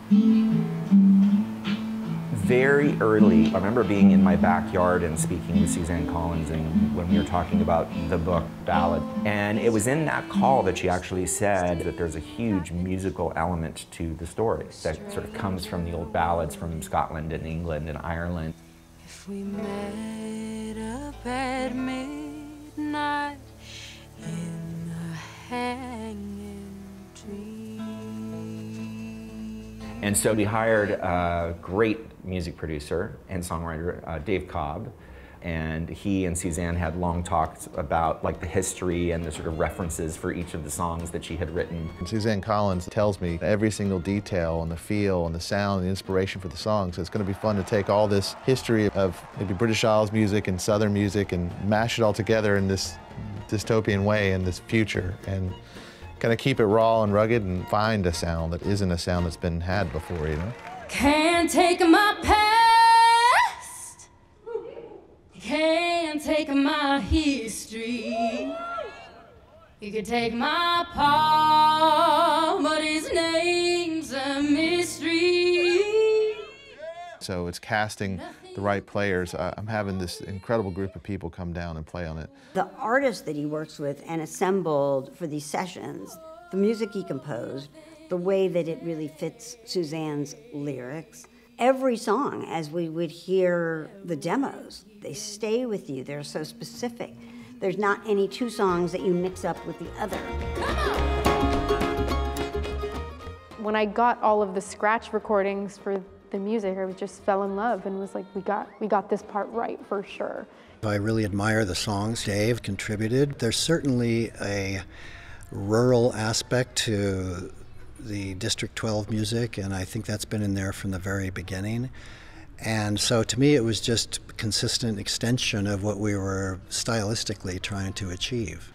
Very early, I remember being in my backyard and speaking with Suzanne Collins and when we were talking about the book, Ballad. And it was in that call that she actually said that there's a huge musical element to the story that sort of comes from the old ballads from Scotland and England and Ireland. If we met up at midnight in the hanging tree. And so we hired a great music producer and songwriter, Dave Cobb, and he and Suzanne had long talks about like the history and the sort of references for each of the songs that she had written. Suzanne Collins tells me every single detail and the feel and the sound and the inspiration for the songs. So it's going to be fun to take all this history of maybe British Isles music and Southern music and mash it all together in this dystopian way in this future and kind of keep it raw and rugged and find a sound that isn't a sound that's been had before, you know? Can't take my past, can't take my history. You could take my pa, but his name's a mystery. So it's casting the right players. I'm having this incredible group of people come down and play on it. The artists that he works with and assembled for these sessions, the music he composed, the way that it really fits Suzanne's lyrics. Every song, as we would hear the demos, they stay with you. They're so specific. There's not any two songs that you mix up with the other. When I got all of the scratch recordings for the music, I just fell in love and was like, we got this part right for sure. I really admire the songs Dave contributed. There's certainly a rural aspect to the District 12 music, and I think that's been in there from the very beginning. And so to me, it was just a consistent extension of what we were stylistically trying to achieve.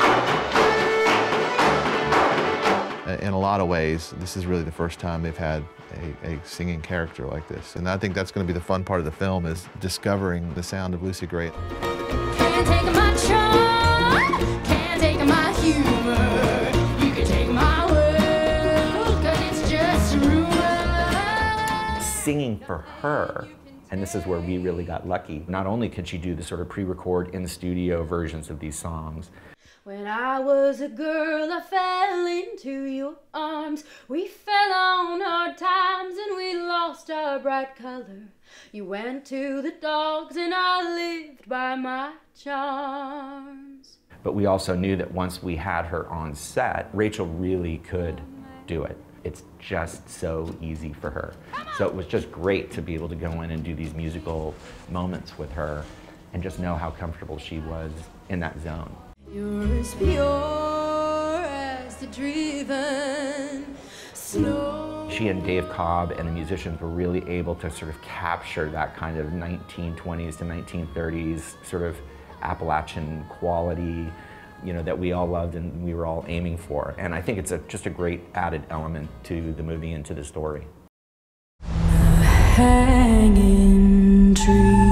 In a lot of ways, this is really the first time they've had a singing character like this. And I think that's going to be the fun part of the film, is discovering the sound of Lucy Gray. Can't take my charm, can't take my humor. You can take my world, 'cause it's just rumor. Singing for her, and this is where we really got lucky. Not only could she do the sort of pre-record in-studio versions of these songs. When I was a girl, I fell into your arms. We fell on hard times and we lost our bright color. You went to the dogs and I lived by my charms. But we also knew that once we had her on set, Rachel really could do it. It's just so easy for her. So it was just great to be able to go in and do these musical moments with her and just know how comfortable she was in that zone. You're as pure as the driven snow. She and Dave Cobb and the musicians were really able to sort of capture that kind of 1920s to 1930s sort of Appalachian quality, you know, that we all loved and we were all aiming for. And I think it's just a great added element to the movie and to the story. Hanging tree.